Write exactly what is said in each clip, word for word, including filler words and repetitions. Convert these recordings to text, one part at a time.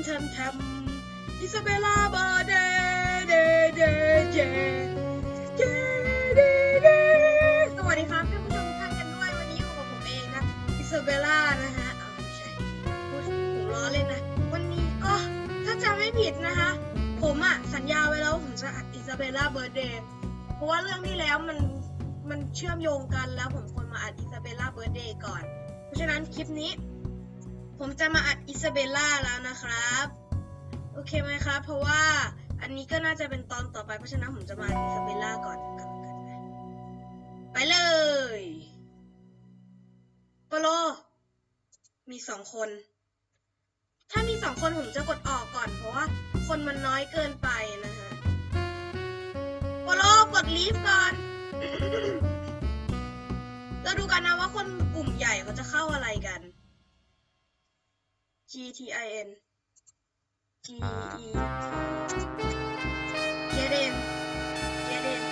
ำทำทำอิซาเบลล่าเบอร์เดย์เดย์เดย์เดย์เดย์เดย์เดย์สวัสดีครับท่านผู้ชมทุกท่านกันด้วยวันนี้อยู่กับผมเองนะอิซาเบลล่านะฮะอ้าวไม่ใช่พูดผมล้อเล่นนะวันนี้ก็ถ้าจำไม่ผิดนะคะผมอะสัญญาไว้แล้วผมจะอัดอิซาเบลล่าเบอร์เดย์เพราะว่าเรื่องที่แล้วมันมันเชื่อมโยงกันแล้วผมควรมาอัดอิซาเบลล่าเบอร์เดย์ก่อนเพราะฉะนั้นคลิปนี้ผมจะมาอัดอิซาเบลล่าแล้วนะครับโอเคไหมครับเพราะว่าอันนี้ก็น่าจะเป็นตอนต่อไปเพราะฉะนั้นผมจะมาอัดอิซาเบลล่าก่อนกันนะไปเลยโปโลมีสองคนถ้ามีสองคนผมจะกดออกก่อนเพราะว่าคนมันน้อยเกินไปนะฮะโปโลกดลีฟก่อน เราดูกันนะว่าคนกลุ่มใหญ่เขาจะเข้าอะไรกัน G T I N G E Get in Get in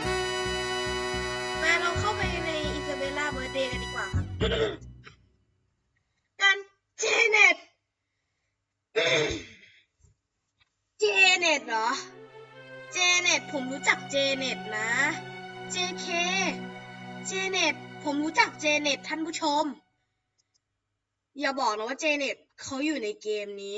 มาเราเข้าไปในอิซาเบลล่าเบอร์เดย์กันดีกว่าครับ กันเจเน็ต เจเน็ตเหรอเจเน็ตผมรู้จักเจเน็ตนะ เจ เค เจเน็ตผมรู้จักเจเน็ตท่านผู้ชมอย่าบอกนะว่าเจเน็ตเขาอยู่ในเกมนี้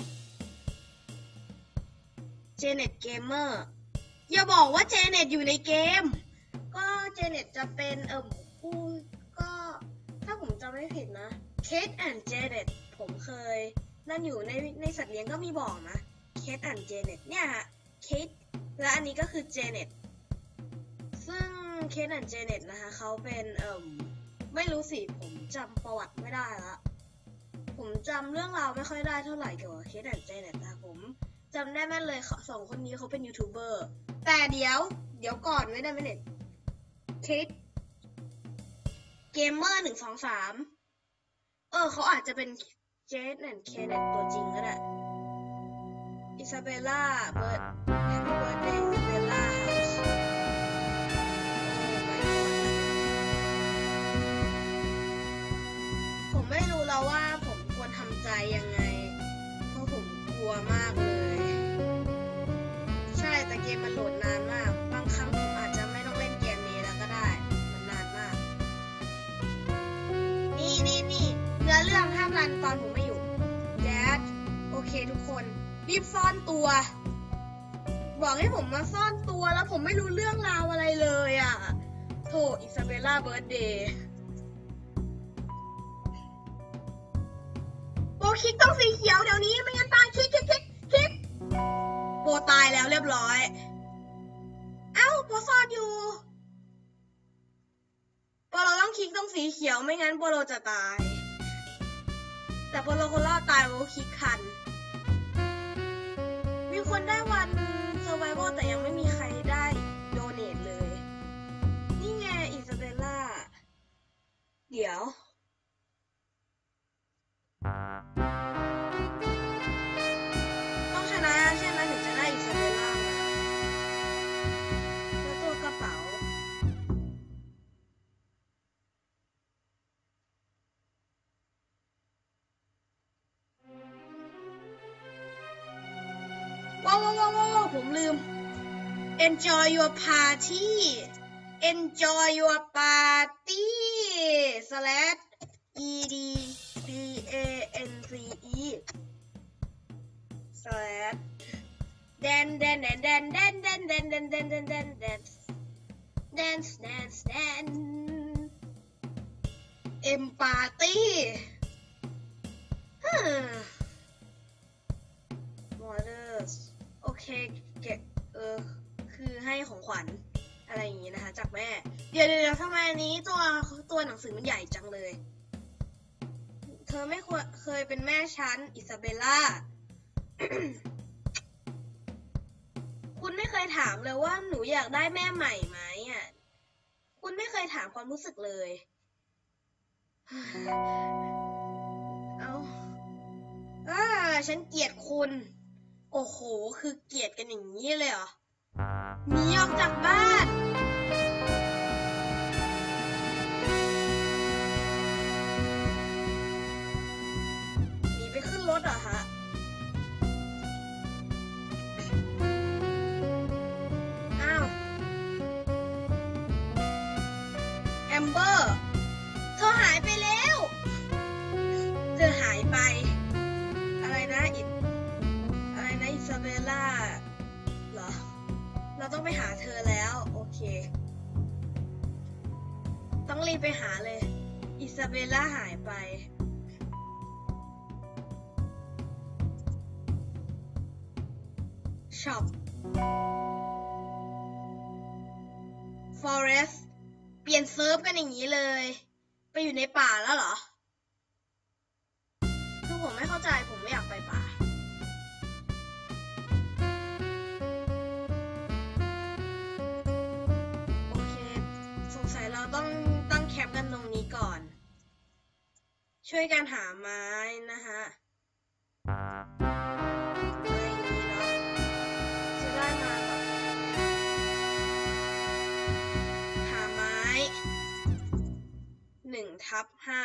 เจเน็ตเกมเมอร์อย่าบอกว่าเจเน็ตอยู่ในเกมก็เจเน็ตจะเป็นเอ่อผู้ก็ถ้าผมจำไม่ผิดนะ Kate and Janet ผมเคยนั่นอยู่ในในสัตว์เลี้ยงก็มีบอกนะ Kate and Janet เนี่ยฮะ Kate และอันนี้ก็คือ Janet ซึ่ง Kate and Janet นะคะเขาเป็นเอ่อไม่รู้สิผมจำประวัติไม่ได้ละผมจำเรื่องราวไม่ค่อยได้เท่าไหร่เกี่ยวกับ Kate and Janet นะผมจำได้แม่นเลยสองคนนี้เขาเป็นยูทูบเบอร์แต่เดี๋ยวเดี๋ยวก่อนไม่ได้ไม่เน็ต Kate เกมเมอร์หนึ่งสองสามเออเขาอาจจะเป็น Jade and Kenneth ตัวจริงก็ได้อิซาเบลล่าเบิร์ด Happy Birthday อิซาเบลล่า House ผมไม่รู้แล้วว่าผมควรทำใจยังไงเพราะผมกลัวมากเลยใช่แต่เกมมันโหลดนานมากบางครั้งผมอาจจะไม่ต้องเล่นเกมนี้แล้วก็ได้มันนานมากนี่นี่นี่เนื้อเรื่องห้ามรันตอนผมไม่อยู่แจ๊ดโอเคทุกคนรีบซ่อนตัวบอกให้ผมมาซ่อนตัวแล้วผมไม่รู้เรื่องราวอะไรเลยอ่ะโธ่อิซาเบลล่าเบิร์ธเดย์โปคลิกต้องสีเขียวเดี๋ยวนี้ไม่งั้นตายคลิกคลิกคลิกคลิกโปตายแล้วเรียบร้อยเอ้าโปซ่อนอยู่โปโลต้องคลิกต้องสีเขียวไม่งั้นโปโลจะตายแต่โปโลคนรอดตายโปคลิกคันมีคนได้วันเซอร์ไววัลแต่ยังไม่มีใครได้โดเนทเลยนี่ไงอิซาเบลล่าเดี๋ยวต้องชนะใช่ไหมถึงจะได้อิซาเบลล่ามาแล้วตัวกระเป๋าว้าวว้าวว้าวผมลืม enjoy your party enjoy your party slash e d p a n c e slash dan dan dan dan dan dan dan dan dan dan dan dance dance dance dance em party ฮึ Models โอเคเก็บเออคือให้ของขวัญอะไรอย่างงี้นะคะจากแม่เดี๋ยวเดี๋ยวทำไมนี้ตัวตัวหนังสือมันใหญ่จังเลยเธอไม่เคยเป็นแม่ฉันอิซาเบลล่า คุณไม่เคยถามเลยว่าหนูอยากได้แม่ใหม่ไหมอ่ะคุณไม่เคยถามความรู้สึกเลยเอาอ่าฉันเกลียดคุณโอ้โหคือเกลียดกันอย่างนี้เลยเหรอหนีออกจากบ้านหนีไปขึ้นรถเหรอฮะหาเธอแล้วโอเคต้องรีบไปหาเลยอิซาเบลล่าหายไปช็อป Forest เปลี่ยนเซิร์ฟกันอย่างนี้เลยไปอยู่ในป่าแล้วเหรอคือผมไม่เข้าใจผมไม่อยากไปป่าโอเคสงสัยเราต้องตั้งแคมป์กันตรงนี้ก่อนช่วยกันหาไม้นะฮะอะไรอย่างนี้เนาะจะได้มาแบบหาไม้หนึ่งทับห้า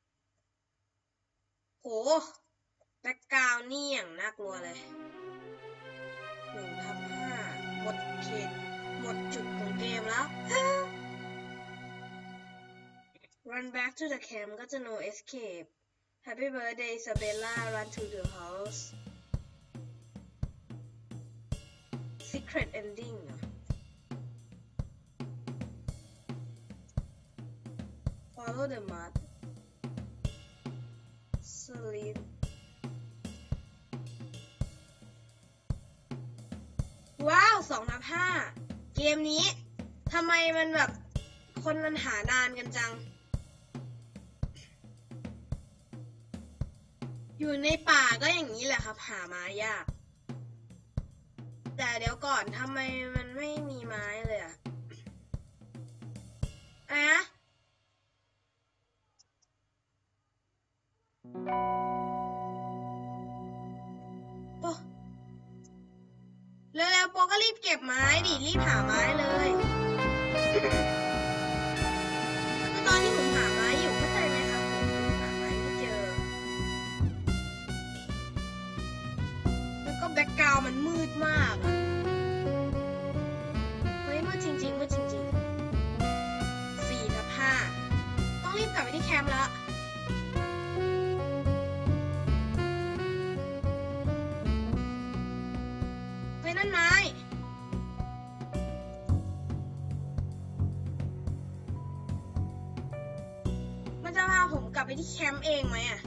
โหแบ็คกราวด์นี่อย่างน่ากลัวเลยหนึ่งทับห้าหมดเขตหมดจุดของเกมแล้ว Run back to the camp ก็จะ no escape Happy birthday Isabella run to the house Secret ending อ่ะ Follow the mud Sleep ว้าวสองทับห้าเกมนี้ทำไมมันแบบคนมันหานานกันจังอยู่ในป่าก็อย่างนี้แหละครับหาไม้ยากแต่เดี๋ยวก่อนทำไมมันไม่มีไม้เลยอะอะโปเร็วๆโปก็รีบเก็บไม้ดิรีบหาไม้เลยคือตอนนี้ผมหาไม้อยู่เข้าใจไหมครับผมหาไม้ไม่เจอแล้วก็แบ็คกราวด์มันมืดมากอะเฮ้ยมืดจริงๆมืดจริงๆสี่ทับห้าต้องรีบกลับไปที่แคมป์แล้วเฮ้ยนั่นไม้มันจะพาผมกลับไปที่แคมป์เองไหมอะ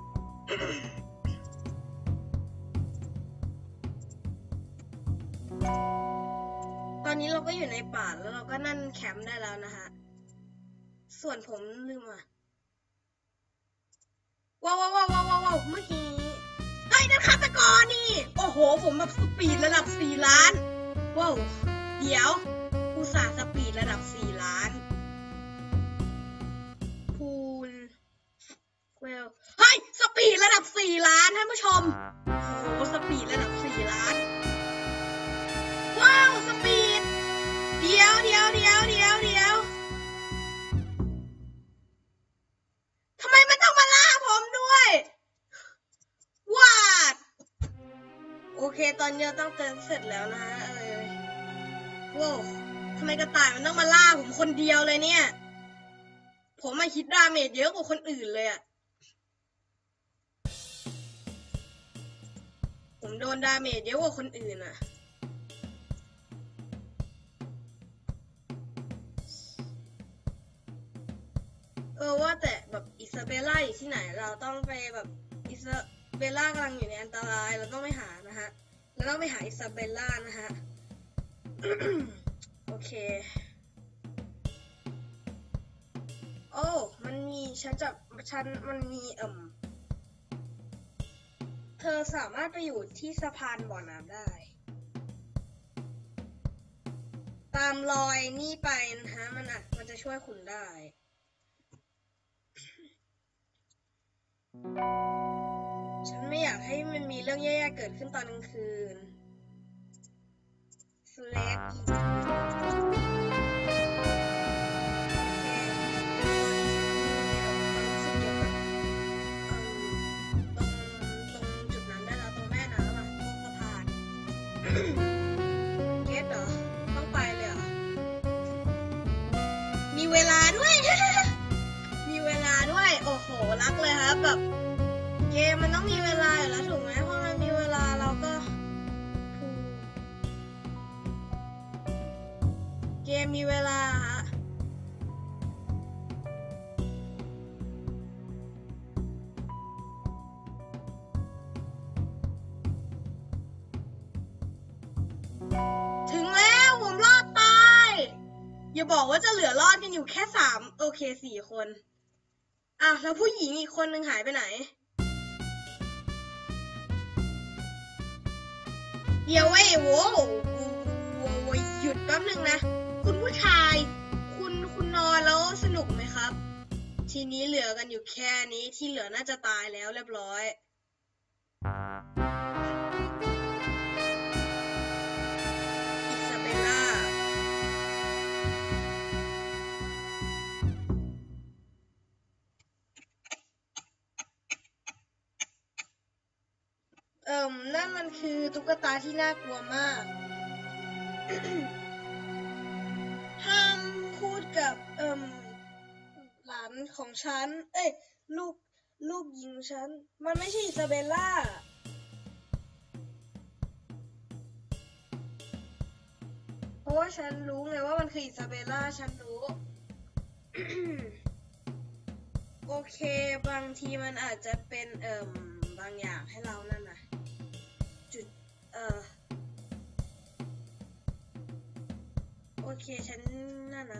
ตอนนี้เราก็อยู่ในป่าแล้วเราก็นั่นแคมป์ได้แล้วนะฮะส่วนผมลืมอ่ะว้าวว้าวว้าวว้าวว้าวเมื่อกี้เฮ้ยนั่นฆาตกรนี่โอ้โหผมแบบสปีดระดับสี่ล้านว้าวเดี๋ยวอุตส่าห์สปีดระดับสี่ล้านคูณเวลเฮ้ยสปีดระดับสี่ล้านท่านผู้ชมโอ้โหสปีดระดับสี่ล้านว้าวสปีดเดี๋ยวเดี๋ยวเดี๋ยวเดี๋ยวเดี๋ยวทำไมมันต้องมาล่าผมด้วยวาดโอเคตอนนี้เราต้องเติมเสร็จแล้วนะฮะเออว้าวทำไมกระต่ายมันต้องมาล่าผมคนเดียวเลยเนี่ยผมมาคิดดาเมจเยอะกว่าคนอื่นเลยอะผมโดนดาเมจเยอะกว่าคนอื่นอะเออว่าแต่แบบอิซาเบลล่าอยู่ที่ไหนเราต้องไปแบบอิซาเบลล่ากำลังอยู่ในอันตรายเราต้องไปหานะฮะเราต้องไปหาอิซาเบลล่านะฮะ โอเคโอ้มันมีฉันจะฉันมันมีเอ่มเธอสามารถไปอยู่ที่สะพานบ่อน้ำได้ตามรอยนี่ไปนะฮะมันอ่ะมันจะช่วยคุณได้ฉันไม่อยากให้มันมีเรื่องแย่ๆเกิดขึ้นตอนกลางคืน Slash เก็ตเหรอต้องไปเลยเหรอมีเวลาด้วย มีเวลาด้วยโอ้โหรักเลยครับแบบเกมมันต้องมีเวลาอยู่แล้วถูกไหมเพราะมันมีเวลาเราก็เกมมีเวลาฮะถึงแล้วผมรอดตายอย่าบอกว่าจะเหลือรอดกันอยู่แค่สามโอเคสี่คนอ่ะแล้วผู้หญิงอีกคนหนึ่งหายไปไหนเดี๋ยวเว้ยโว้โว้หยุดแป๊บนึงนะคุณผู้ชายคุณคุณนอนแล้วสนุกไหมครับทีนี้เหลือกันอยู่แค่นี้ที่เหลือน่าจะตายแล้วเรียบร้อยอิซาเบลล่าเอิ่มนั่นมันคือตุ๊กตาที่น่ากลัวมาก ห้ามพูดกับเอิ่มหลานของฉันเอ้ยลูกลูกหญิงฉันมันไม่ใช่อิซาเบลล่าเพราะว่าฉันรู้ไงว่ามันคืออิซาเบลล่าฉันรู้ โอเคบางทีมันอาจจะเป็นเอิ่มบางอย่างให้เรานั่นนะจุดเอ่อโอเคฉันนั่นนะ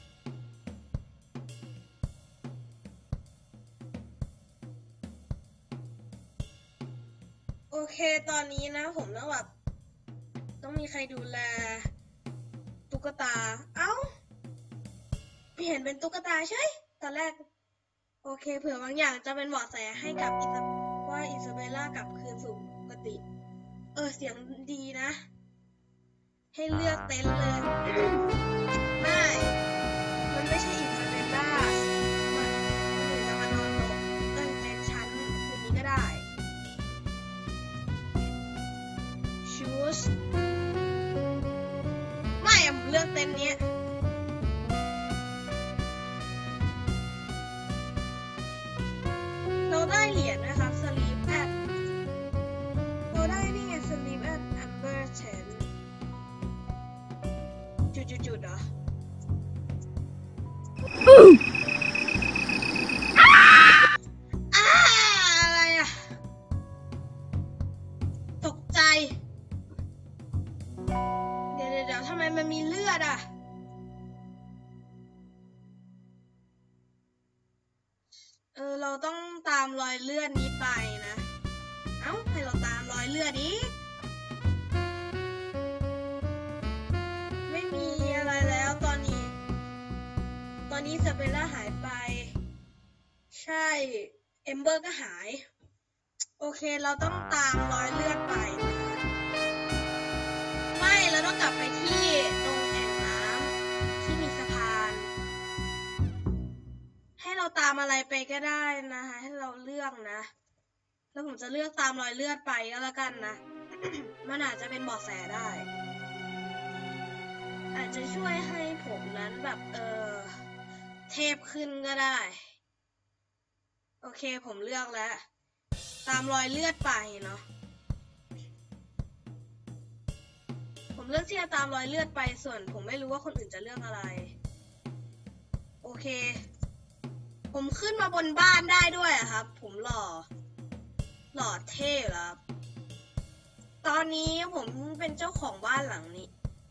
โอเคตอนนี้นะผมต้องแบบต้องมีใครดูแลตุ๊กตาเอ้าไม่เห็นเป็นตุ๊กตาใช่ตอนแรกโอเคเผื่อบางอย่างจะเป็นเบาะแสให้กับอิซาว่าอิซาเบลล่ากลับคืนสู่ปกติเออเสียงดีนะให้เลือกเต็นท์เลยไม่มันไม่ใช่อิซาเบลล่ามันมันจะมานอนโต๊ะเออเต็นท์ชั้นคืนนี้ก็ได้ชูสไม่อะผมเลือกเต็นท์เนี้ยเราได้เหรียญนะครับ sleep at เราได้นี่ไง sleep at amber tent จุดๆๆเหรออ้าอะไรอะตกใจเดี๋ยวเดี๋ยวทำไมมันมีเลือดอะเออเราต้องตามรอยเลือดนี้ไปนะเอ้าให้เราตามรอยเลือดอีกไม่มีอะไรแล้วตอนนี้ตอนนี้อิซาเบลล่าหายไปใช่เอมเบอร์ก็หายโอเคเราต้องตามรอยเลือดไปนะไม่เราต้องกลับไปที่ตรงแอ่งน้ำที่มีสะพานให้เราตามอะไรไปก็ได้นะคะให้เราเลือกนะแล้วผมจะเลือกตามรอยเลือดไปก็แล้วกันนะ มันอาจจะเป็นเบาะแสได้อาจจะช่วยให้ผมนั้นแบบเออเทพขึ้นก็ได้โอเคผมเลือกแล้วตามรอยเลือดไปเนาะผมเลือกที่จะตามรอยเลือดไปส่วนผมไม่รู้ว่าคนอื่นจะเลือกอะไรโอเคผมขึ้นมาบนบ้านได้ด้วยอะครับผมหล่อหล่อเท่แล้วตอนนี้ผมเป็นเจ้าของบ้านหลังนี้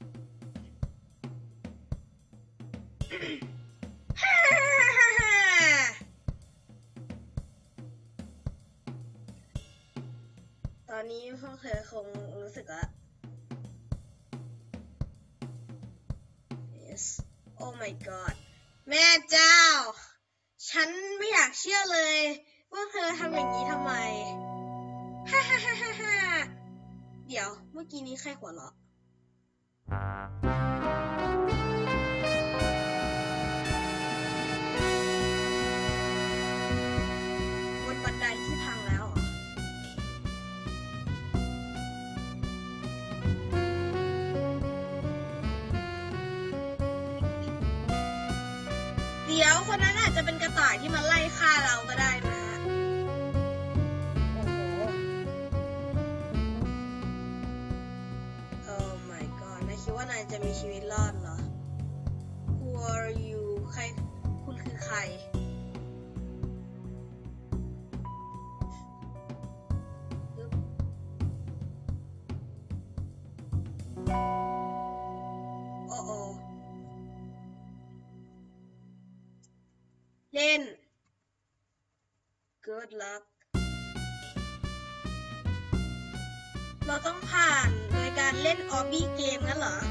ตอนนี้พ่อเคยคงรู้สึกว่า yes oh my god แม่เจ้าฉันไม่อยากเชื่อเลยว่าเธอทำอย่างนี้ทำไมฮ่าฮ่าฮ่าฮ่าฮ่าเดี๋ยวเมื่อกี้นี้ใครหัวเราะบนบันไดที่พังแล้วเหรอเดี๋ยวคนนั้นอาจจะเป็นกระต่ายที่มาไล่ฆ่าเราก็ได้นะโอ้โหโอ้ my god นายคิดว่านายจะมีชีวิตรอดเหรอ are you ใครคุณคือใครโอ้โอเล่น good luck เราต้องผ่านโดยการเล่นออบบี้เกมนั่นเหรอ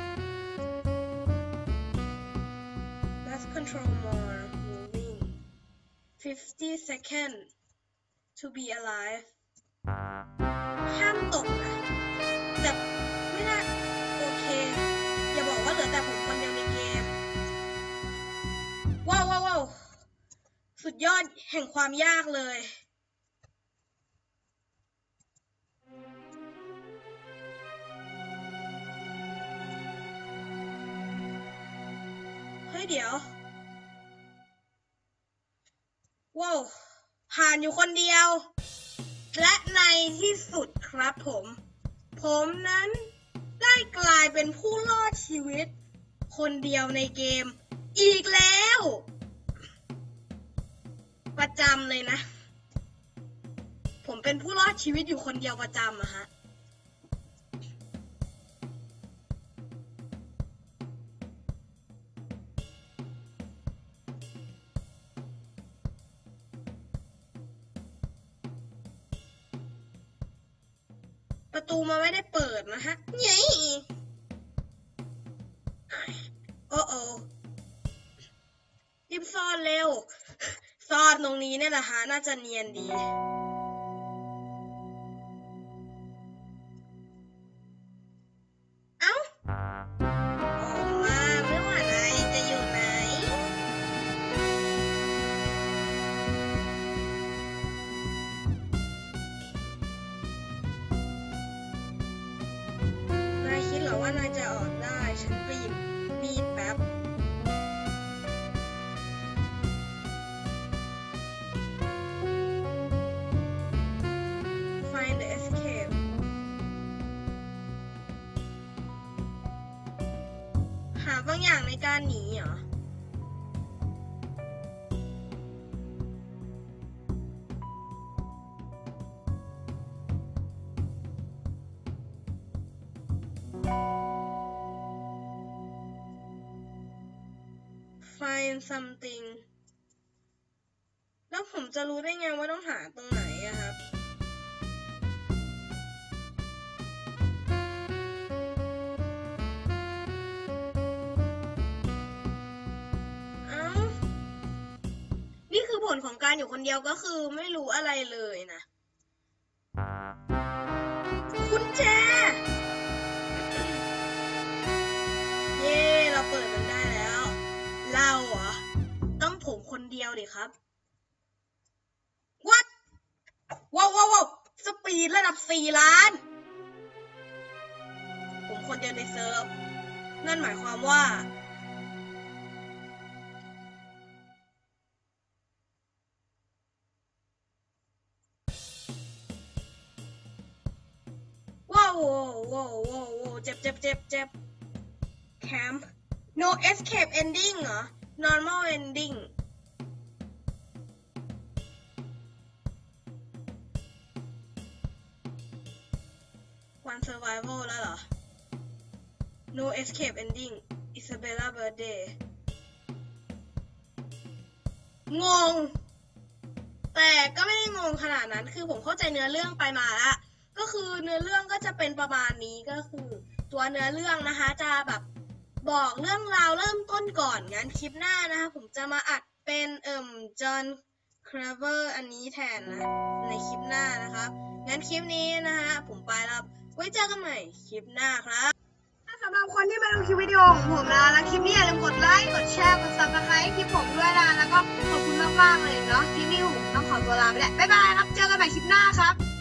let's control more moving fifty seconds to be alive ห้ามตกนะแต่ไม่น่าโอเคอย่าบอกว่าเหลือแต่ผมคนเดียวในเกมว้าวว้าวว้าวสุดยอดแห่งความยากเลยเฮ้ยเดี๋ยวว้าวผ่านอยู่คนเดียวและในที่สุดครับผมผมนั้นได้กลายเป็นผู้รอดชีวิตคนเดียวในเกมอีกแล้วประจำเลยนะผมเป็นผู้รอดชีวิตอยู่คนเดียวประจำอะฮะประตูมาไม่ได้เปิดนะฮะเย้โอ้โอ้รีบซ่อนเร็วซ่อนตรงนี้เนี่ยแหละฮะน่าจะเนียนดีเอ้าออกมาไม่ว่าไหนจะอยู่ไหนนายคิดเหรอว่านายจะออกได้ฉันไปหยิบมีดแป๊บหาบางอย่างในการหนีเหรอ find something แล้วผมจะรู้ได้ไงว่าต้องหาตรงไหนอะครับนี่คือผลของการอยู่คนเดียวก็คือไม่รู้อะไรเลยนะกุญแจเย้เราเปิดมันได้แล้วเราเหรอต้องผมคนเดียวดิครับ What ว้าวว้าวว้าวสปีดระดับสี่ล้านผมคนเดียวในเซิร์ฟนั่นหมายความว่าว้าวว้าวว้าวว้าวเจ็บเจ็บเจ็บเจ็บ Camp No escape ending เหรอ Normal ending One survival แล้วเหรอ No escape ending Isabella birthday งงแต่ก็ไม่ได้งงขนาดนั้นคือผมเข้าใจเนื้อเรื่องไปมาแล้วก็คือเนื้อเรื่องก็จะเป็นประมาณนี้ก็คือตัวเนื้อเรื่องนะคะจะแบบบอกเรื่องราวเริ่มต้นก่อนงั้นคลิปหน้านะคะผมจะมาอัดเป็นเอ่มจอห์นคราเวอร์อันนี้แทนนะในคลิปหน้านะครับงั้นคลิปนี้นะคะผมไปแล้วไว้เจอกันใหม่คลิปหน้าครับสำหรับคนที่มาดูคลิปวิดีโอของผมนะแล้วคลิปนี้อย่าลืมกดไลค์กดแชร์กดซับสไครต์คลิปผมด้วยนะแล้วก็ขอบคุณมากๆเลยเนาะคลิปนี้ผมต้องขอตัวลาไปแล้วบ๊ายบายครับเจอกันใหม่คลิปหน้าครับ